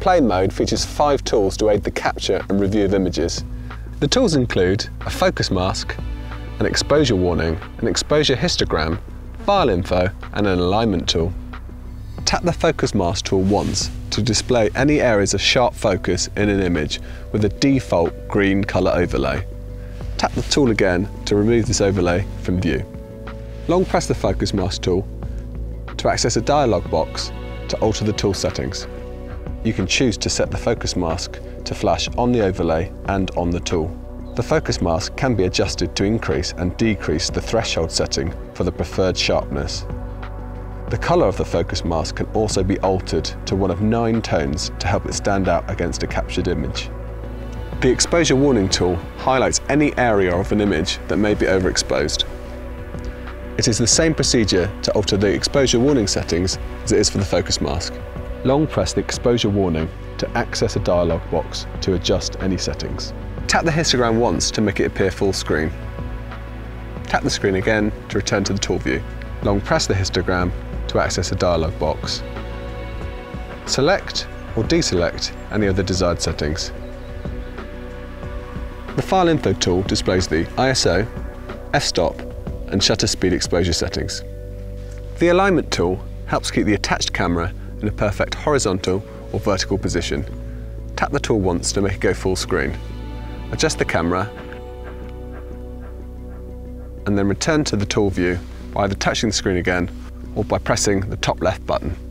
display mode features 5 tools to aid the capture and review of images. The tools include a focus mask, an exposure warning, an exposure histogram, file info and an alignment tool. Tap the focus mask tool once to display any areas of sharp focus in an image with a default green colour overlay. Tap the tool again to remove this overlay from view. Long press the focus mask tool to access a dialog box to alter the tool settings. You can choose to set the focus mask to flash on the overlay and on the tool. The focus mask can be adjusted to increase and decrease the threshold setting for the preferred sharpness. The colour of the focus mask can also be altered to one of 9 tones to help it stand out against a captured image. The exposure warning tool highlights any area of an image that may be overexposed. It is the same procedure to alter the exposure warning settings as it is for the focus mask. Long press the exposure warning to access a dialog box to adjust any settings. Tap the histogram once to make it appear full screen. Tap the screen again to return to the tool view. Long press the histogram to access a dialog box. Select or deselect any of the desired settings. The File Info tool displays the ISO, f-stop and shutter speed exposure settings. The Alignment tool helps keep the attached camera in a perfect horizontal or vertical position. Tap the tool once to make it go full screen. Adjust the camera and then return to the tool view by either touching the screen again or by pressing the top left button.